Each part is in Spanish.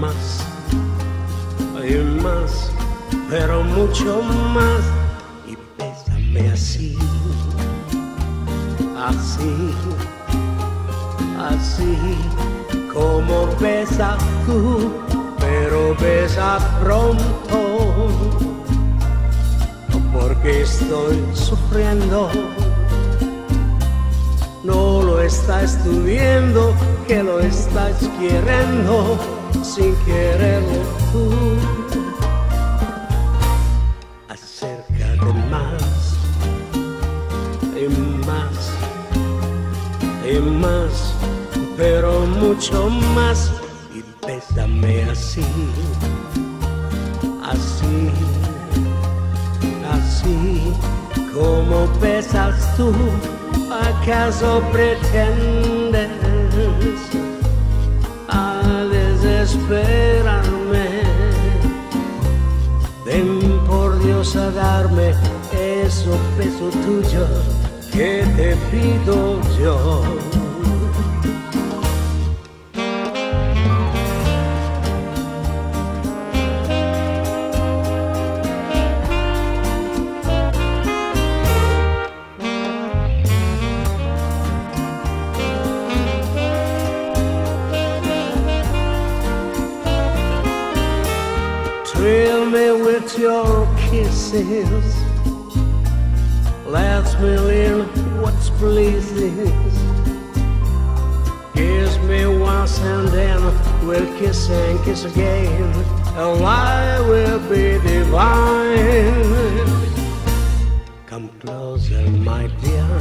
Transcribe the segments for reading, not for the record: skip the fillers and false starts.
hay más, pero mucho más, y bésame así, así, así como besas tú, pero besa pronto, porque estoy sufriendo. No lo estás tú viendo, que lo estás queriendo sin quererlo tú. Acércate más y más y más, pero mucho más, y bésame así, así, así como besas tú. ¿Acaso pretendes a desesperarme? Ven por Dios a darme esos besos tuyos que te pido yo. Thrill me with your kisses, let me learn what's pleasing. Kiss me once and then we'll kiss and kiss again, and life will be divine. Come closer, my dear,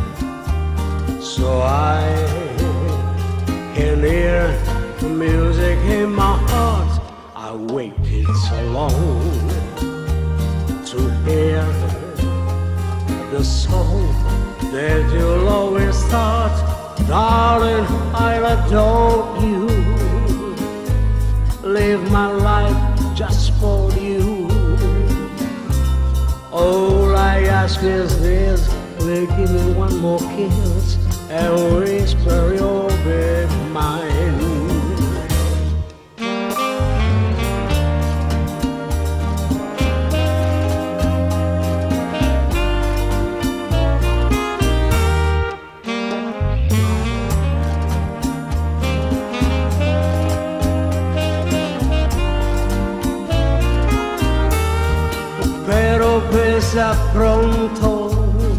so I can hear the music in my heart. I waited so long to hear the song that you'll always start. Darling, I'll adore you, live my life just for you. All I ask is this, will give me one more kiss and whisper you'll be mine. Pero besa pronto,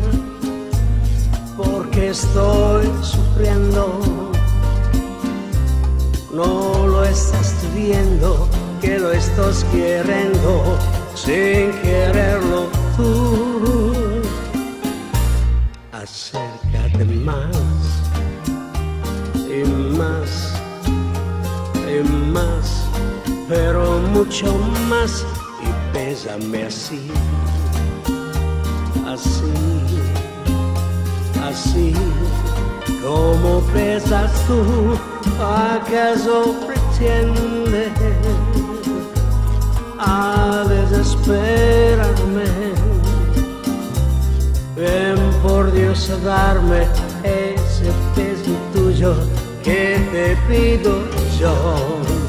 porque estoy sufriendo. No lo estás viendo, que lo estás queriendo sin quererlo tú. Acércate más y más y más, pero mucho más. Bésame así, así, así como besas tú. ¿Acaso pretendes a desesperarme? Ven por Dios a darme ese beso tuyo que te pido yo.